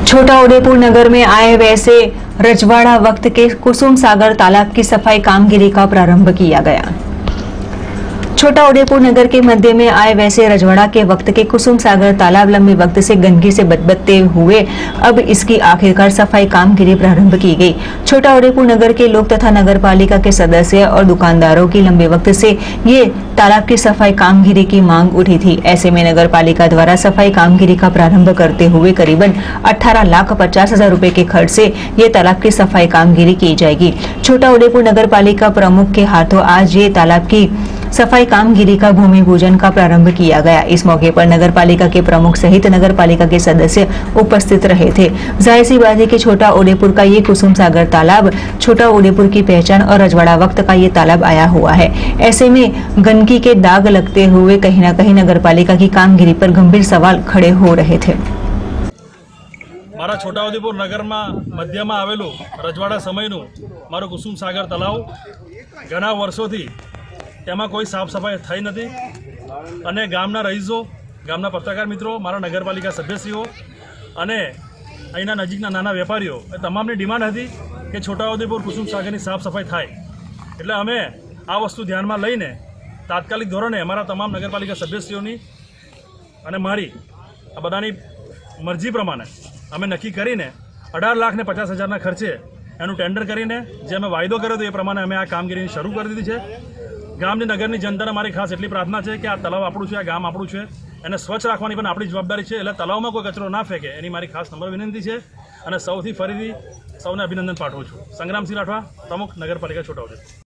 छोटाउदेपुर नगर में आए वैसे रजवाड़ा वक्त के कुसुम सागर तालाब की सफाई कामगिरी का प्रारंभ किया गया। छोटाउदेपुर नगर के मध्य में आए वैसे रजवाड़ा के वक्त के कुसुम सागर तालाब लंबे वक्त से गंदगी से बदबदते हुए अब इसकी आखिरकार सफाई कामगिरी प्रारंभ की गई। छोटाउदेपुर नगर के लोग तथा नगर पालिका के सदस्य और दुकानदारों की लंबे वक्त से ये तालाब की सफाई कामगिरी की मांग उठी थी। ऐसे में नगर पालिका द्वारा सफाई कामगिरी का प्रारंभ करते हुए करीबन 18,50,000 रुपए के खर्च से ये तालाब की सफाई कामगिरी की जाएगी। छोटाउदेपुर नगर पालिका प्रमुख के हाथों आज ये तालाब की सफाई कामगिरी का भूमि पूजन का प्रारंभ किया गया। इस मौके पर नगर पालिका के प्रमुख सहित नगर पालिका के सदस्य उपस्थित रहे थे। जाहिर सी बात है कि छोटाउदेपुर का ये कुसुम सागर तालाब छोटाउदेपुर की पहचान और रजवाड़ा वक्त का ये तालाब आया हुआ है। ऐसे में गंदगी के दाग लगते हुए कहीं न कहीं नगर पालिका की कामगिरी पर गंभीर सवाल खड़े हो रहे थे। मारा छोटाउदेपुर नगर में मध्य में आवेलू रजवाड़ा समयनु मारू कुसुम सागर तलाव घणा वर्षोथी तेमां कोई साफ सफाई थई नथी अने गामना रहीशो गामना पत्रकार मित्रों मारा नगरपालिका सभ्यश्रीओ अने अहींना नजीकना नाना वेपारीओ तमामनी डिमांड हती के छोटाउदेपुर कुसुम सागरनी साफ सफाई थाय एटले अमे आ वस्तु ध्यानमां लईने तात्कालिक धोरणे अमारा तमाम नगरपालिका सभ्यश्रीओनी अने मारी आ बधानी मरजी प्रमाणे अमे नक्की करीने 18,50,000 खर्चे एनु टेन्डर करीने जे अमे वायदो कर्यो तो ए प्रमाणे अमे आ कामगीरी शरू कर दीधी छे। गामनी नगरनी जनताने मारी खास एटली प्रार्थना है कि आ तलाव आपणुं छे, आ गाम आपणुं छे, एने स्वच्छ राखवानी पण आपणी जवाबदारी है। एटले तलावमां कोई कचरो ना फेंके एनी मारी खास नम्र विनंती है अने सौथी फरीथी सौने अभिनंदन पाठवुं छुं। संग्रामसिंह राठवा, प्रमुख नगरपालिका छोटाउदेपुर।